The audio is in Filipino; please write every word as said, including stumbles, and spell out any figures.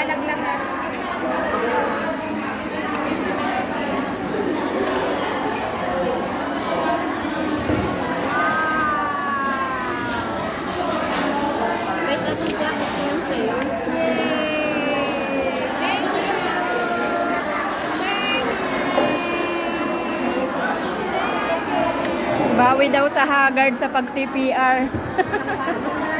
nalaglagan. Wait, anong jacket ko yung sa'yo? Bawi daw sa haggard sa pag-C P R.